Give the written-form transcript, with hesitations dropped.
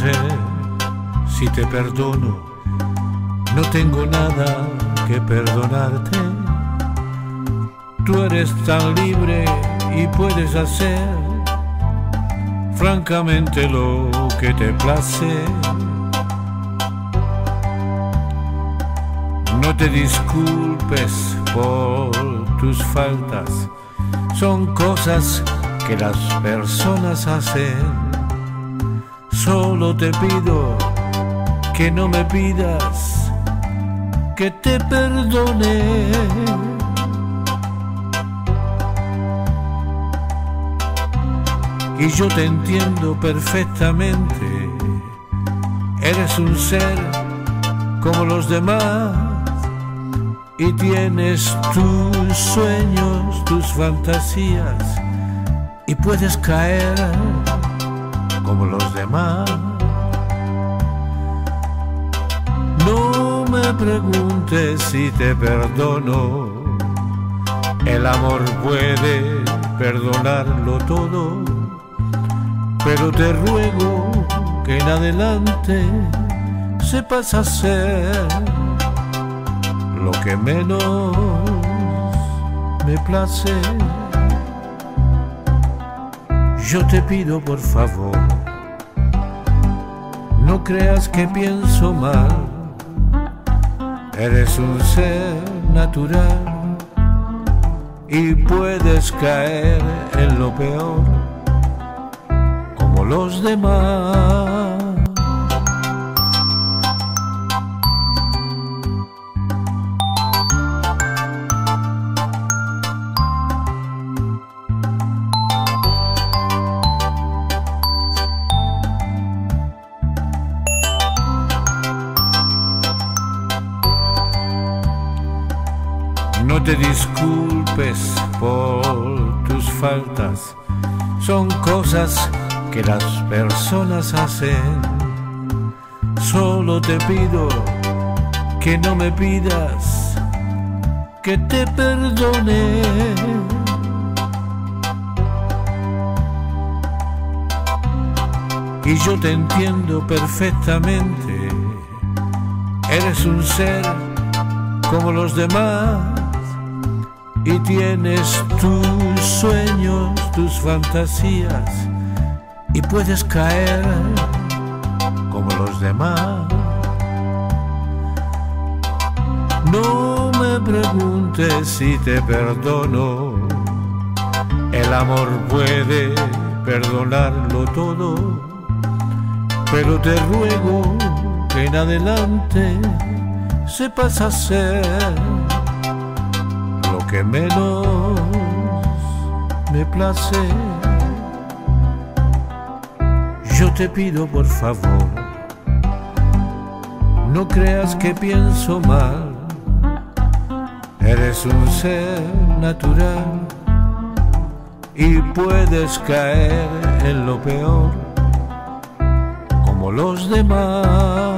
pregunte si te perdono, no tengo nada que perdonarte. Tú eres tan libre y puedes hacer francamente lo que te place. No te disculpes por tus faltas, son cosas que las personas hacen. Solo te pido que no me pidas que te perdone. Y yo te entiendo perfectamente, eres un ser como los demás y tienes tus sueños, tus fantasías y puedes caer como los demás. No me preguntes si te perdono, el amor puede perdonarlo todo, pero te ruego que en adelante sepas hacer lo que menos me place. Yo te pido por favor, no creas que pienso mal, eres un ser natural y puedes caer en lo peor como los demás. No te disculpes por tus faltas, son cosas que las personas hacen. Solo te pido que no me pidas que te perdone. Y yo te entiendo perfectamente, eres un ser como los demás y tienes tus sueños, tus fantasías y puedes caer como los demás. No me preguntes si te perdono, el amor puede perdonarlo todo, pero te ruego que en adelante sepas hacer lo que menos me place. Yo te pido por favor, no creas que pienso mal, eres un ser natural y puedes caer en lo peor como los demás.